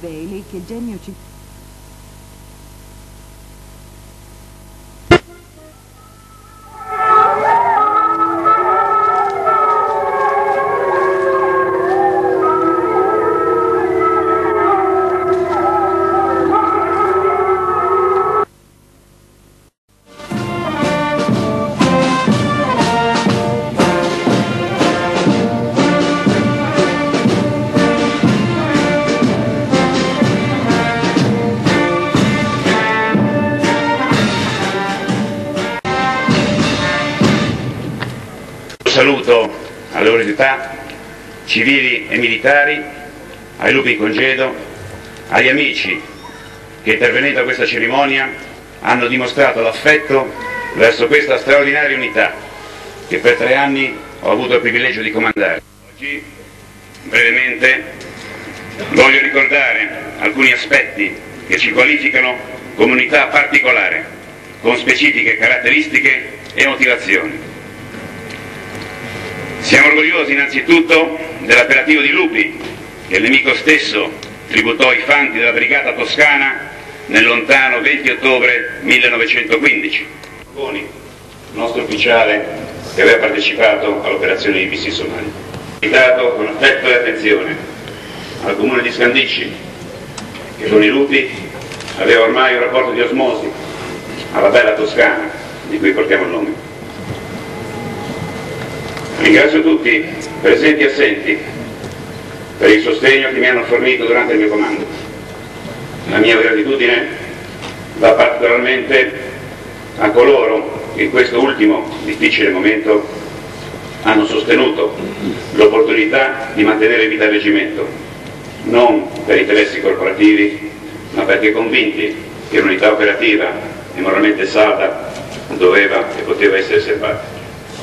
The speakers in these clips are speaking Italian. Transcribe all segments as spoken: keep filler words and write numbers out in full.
Bailey che Genio ci... Saluto alle autorità civili e militari, ai lupi in congedo, agli amici che intervenendo a questa cerimonia hanno dimostrato l'affetto verso questa straordinaria unità che per tre anni ho avuto il privilegio di comandare. Oggi brevemente voglio ricordare alcuni aspetti che ci qualificano come unità particolare, con specifiche caratteristiche e motivazioni. Siamo orgogliosi innanzitutto dell'appellativo di lupi che il nemico stesso tributò ai fanti della brigata toscana nel lontano venti ottobre millenovecentoquindici. Boni, il nostro ufficiale che aveva partecipato all'operazione I B C Somalia. Invitato con affetto e attenzione al comune di Scandicci che con i lupi aveva ormai un rapporto di osmosi alla bella Toscana di cui portiamo il nome. Ringrazio tutti, presenti e assenti, per il sostegno che mi hanno fornito durante il mio comando. La mia gratitudine va particolarmente a coloro che in questo ultimo difficile momento hanno sostenuto l'opportunità di mantenere in vita il reggimento, non per interessi corporativi, ma perché convinti che un'unità operativa e moralmente salda doveva e poteva essere serbata.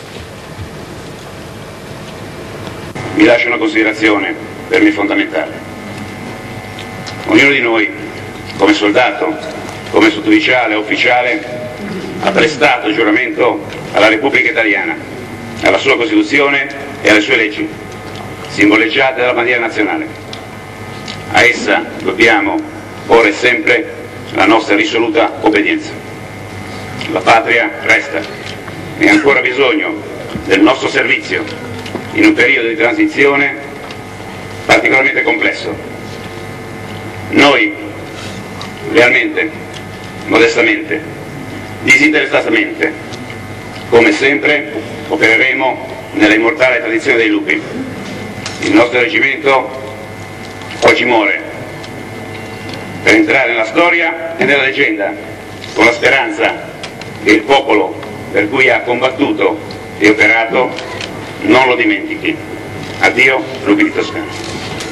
Mi lascio una considerazione per me fondamentale. Ognuno di noi, come soldato, come sottufficiale o ufficiale, ha prestato giuramento alla Repubblica Italiana, alla sua Costituzione e alle sue leggi, simboleggiate dalla bandiera nazionale. A essa dobbiamo ora e sempre la nostra risoluta obbedienza. La patria resta e ha ancora bisogno del nostro servizio in un periodo di transizione particolarmente complesso. Noi, lealmente, modestamente, disinteressatamente, come sempre, opereremo nella immortale tradizione dei lupi. Il nostro reggimento oggi muore per entrare nella storia e nella leggenda, con la speranza che il popolo per cui ha combattuto e operato non lo dimentichi. Addio, lupi di Toscana.